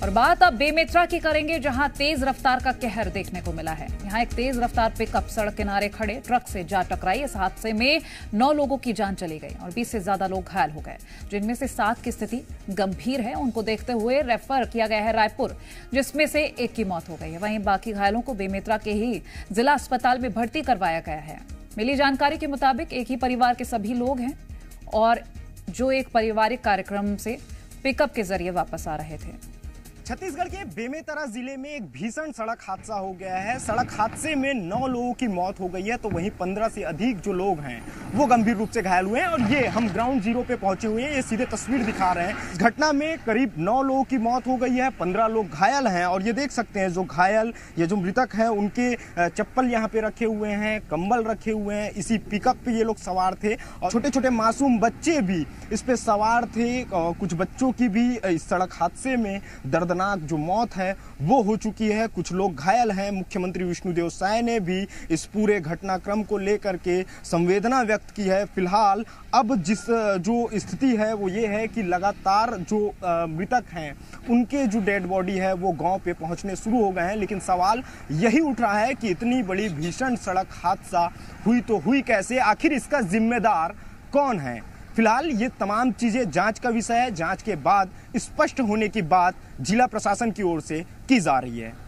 और बात अब बेमेतरा की करेंगे, जहां तेज रफ्तार का कहर देखने को मिला है। यहां एक तेज रफ्तार पिकअप सड़क किनारे खड़े ट्रक से जा टकराई। इस हादसे में 9 लोगों की जान चली गई और 20 से ज्यादा लोग घायल हो गए, जिनमें से 7 की स्थिति गंभीर है। उनको देखते हुए रेफर किया गया है रायपुर, जिसमें से एक की मौत हो गई है। वहीं बाकी घायलों को बेमेतरा के ही जिला अस्पताल में भर्ती करवाया गया है। मिली जानकारी के मुताबिक एक ही परिवार के सभी लोग हैं और जो एक पारिवारिक कार्यक्रम से पिकअप के जरिए वापस आ रहे थे। छत्तीसगढ़ के बेमेतरा जिले में एक भीषण सड़क हादसा हो गया है। सड़क हादसे में 9 लोगों की मौत हो गई है, तो वहीं 15 से अधिक जो लोग हैं वो गंभीर रूप से घायल हुए हैं। और ये हम ग्राउंड जीरो पे पहुंचे हुए हैं, ये सीधे तस्वीर दिखा रहे हैं। इस घटना में करीब 9 लोगों की मौत हो गई है, 15 लोग घायल हैं। और ये देख सकते हैं जो घायल, ये जो मृतक हैं, उनके चप्पल यहाँ पे रखे हुए हैं, कंबल रखे हुए हैं। इसी पिकअप पे ये लोग सवार थे और छोटे छोटे मासूम बच्चे भी इस पे सवार थे। कुछ बच्चों की भी इस सड़क हादसे में दर्दनाक जो मौत है वो हो चुकी है। कुछ लोग घायल हैं। मुख्यमंत्री विष्णुदेव साय ने भी इस पूरे घटनाक्रम को लेकर के संवेदना व्यक्त की है। फिलहाल अब जो स्थिति है वो ये है कि लगातार जो मृतक हैं उनके जो डेड बॉडी है वो गांव पे पहुंचने शुरू हो गए हैं। लेकिन सवाल यही उठ रहा है कि इतनी बड़ी भीषण सड़क हादसा हुई तो हुई कैसे, आखिर इसका जिम्मेदार कौन है। फिलहाल ये तमाम चीजें जांच का विषय है। जांच के बाद स्पष्ट होने की बात जिला प्रशासन की ओर से की जा रही है।